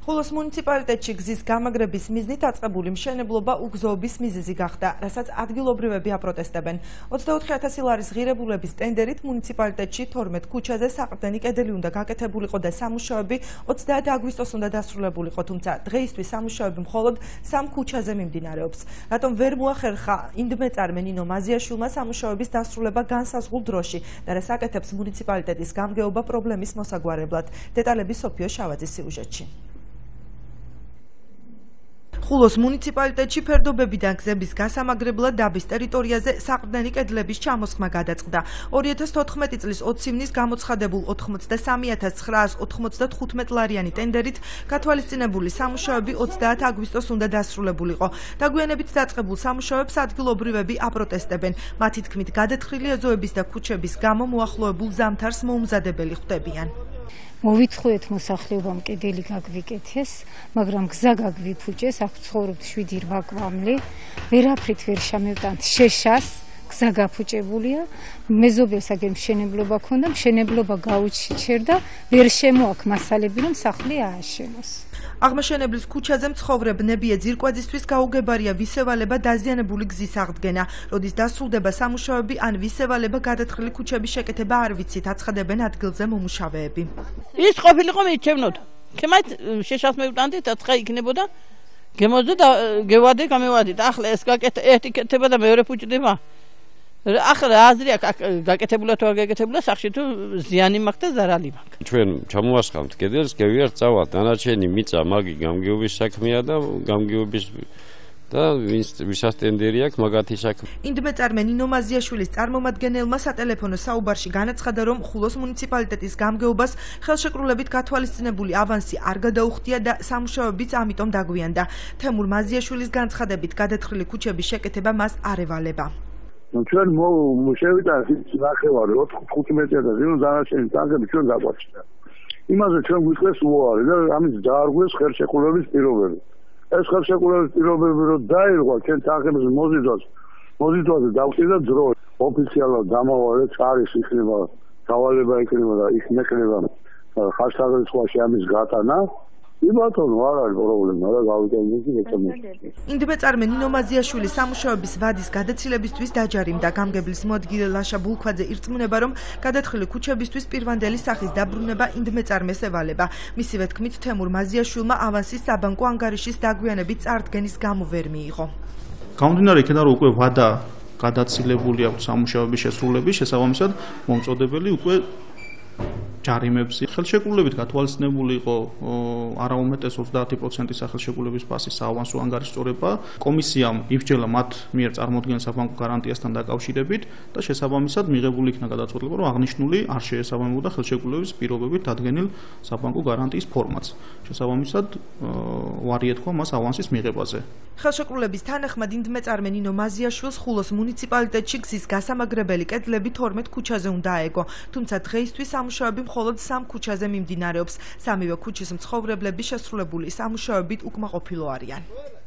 ხულოს მუნიციპალიტეტში გზის გამაგრების მიზნით აწყებული მშენებლობა უგზოობის მიზეზი გახდა, რასაც ადგილობრივები აპროტესტებენ. 24,000 ლარის ღირებულების ტენდერით მუნიციპალიტეტში 12 ქუჩაზე საყრდენი კედელი უნდა გაკეთებულიყო და სამუშაოები 30 აგვისტოს უნდა დასრულებულიყო, თუმცა დღეისთვის სამუშაოები მხოლოდ 3 ქუჩაზე მიმდინარეობს. რატომ ვერ მოახერხა იმდმეწარმე ნინო მაზიაშვილმა სამუშაოების დასრულება განსაზღვრულ დროში და რას აკეთებს მუნიციპალიტეტის გამგეობა პრობლემის მოსაგვარებლად? დეტალები სოფიო შავაძის სიუჟეტში. ხულოს მუნიციპალიტეტში ფერდობებიდან გზების გასამაგრებლად დაბის ტერიტორიაზე საყრდენი კედლების ჩამოსხმა გადაწყდა. 2014 წლის 20 ივნის გამოცხადებულ 83,995 ლარიანი ტენდერით გათვალისწინებული სამუშაოები 30 აგვისტოს უნდა დასრულებულიყო. დაგვიანებით დაწყებულ სამუშაოებს ადგილობრივები აპროტესტებენ. მათი თქმით, გადათხრილი ეზოების და ქუჩების გამო მოახლოებულ ზამთარს მოუმზადებელი ხვდებიან. მოვითხოვეთ მოსახლეობამ კედელი გაგვიკეთეს, მაგრამ გზა გაგვიფუჭეს, აქ ცხოვრობთ 7-8 კვამლი, ვერაფრით ვერ შემევტანთ შეშას, გზა გაფუჭებულია, მეზობელსაგერ მშენებლობა ქონდა, მშენებლობა გაუჩერდა, ვერ შემოაქვს მასალები, რომ სახლი ააშენოს. აღმაშენებლის ქუჩაზე მცხოვრებნებია ძირკვაძისთვის გაუგებარია ვისევალება დაზიანებული გზის აღდგენა. როდის დასრულდება სამუშაოები ან ვისევალება გადათხრილი ქუჩების შეკეთება არ ვიცით, აცხადებენ ადგილზე მომუშავეები. ის ყოფილიყო მიჩევნოთ. ქემაით შეშას მევტანდი და ცხა იქნებოდა. გემოძდა და გევადე გამევადით. ახლა ეს ერთი კეთება და მეორე ფუჭდება. ახლა აზრი აქვს გაკეთებულა თუ არ გაკეთებულა, სახში თუ ზიანი მაქვს და ზარალი მაქვს. ჩვენ ჩამოასხამთ კედელს, გევიართ წავალ, დანარჩენი მიწა მაგი გამგეობის საქმეა და გამგეობის და ვისაც ტენდერი აქვს მაგათი საქმე. იმდმეწარმე ნინო მაზიაშვილის წარმომადგენელმა სატელეფონო საუბარში განაცხადა, რომ ხულოს მუნიციპალიტეტის გამგეობას ხელშეკრულებით გათვალისწინებული ავანსი არ გადაუხდია და სამუშაოებიც ამიტომ დაგვიანდა. თემურ მაზიაშვილის განცხადებით გადათხრილი ქუჩების შეკეთება მას არ ევალება. ჩვენ შევიტანეთ ნახევარი 4-5 მეტრად და ზემო დანარჩენი ტანკები ჩვენ გაგვაჩნდა. იმაზე ჩვენ გვიწყეს უარი და ამის დაარღვეს ხელშეკრულების პირობები. ეს ხელშეკრულების პირობები რომ დაირღვა ჩვენ ტანკების მოზიდვაზე დავხსნიდა დრო. ოფიციალურად დამავალეთ არის იქნება დავალება იქნება და იქ მეკრება ხარშსაღელსხვაში ამის გატანა. იბათონო არ არის პრობლემა და გავიტანეთ ეკონომიკაში. იმდმეწარმე ნინო მაზიაშვილის სამუშაოების ვადის გადაცილებისთვის დაჯარიმდა. გამგებლის მოადგილე ლაშა ბულქვაძე ირწმუნება, რომ გადათხრილი ქუჩებისთვის პირვანდელი სახის დაბრუნება იმდმეწარმეს ევალება. მისივე თქმით, თემურ მაზიაშვილმა ავანსის საბანკო ანგარიშის დაგვიანებით წარდგენის გამო ვერ მიიღო. გამომდინარე იქიდან, რომ უკვე ვადა გადაცილებული აქვს სამუშაოების შესრულების შესაბამისად მომწოდებელი უკვე ჯარიმებში ხელშეკრულებით გათვალისწინებული იყო არაუმეტეს 30% სახელშეკრულების ფასის საავანსო ანგარიშწორება. კომისიამ იბრძოლა მათ მიერ წარმოქმნილ საბანკო გარანტიასთან დაკავშირებით და შესაბამისად მიღებული იქნა გადაწყვეტილება, რომ აღნიშნული არ შეესაბამებოდა ხელშეკრულების პირობებით დადგენილ საბანკო გარანტიის ფორმატს. შესაბამისად უარი ეთქვა მას ავანსის მიღებაზე. ხელშეკრულების თანახმად იმდმეწარმე ნინო მაზიაშვილს ხულოს მუნიციპალიტეტში გზის გასამაგრებელი კედლები 12 ქუჩაზე უნდა აეგო, თუმცა დღეისთვის სამუშაოები მხოლოდ 3 ქუჩაზე მიმდინარეობს. სამივე ქუჩის მცხოვრებლები შესრულებული სამუშაოებით უკმაყოფილო არიან.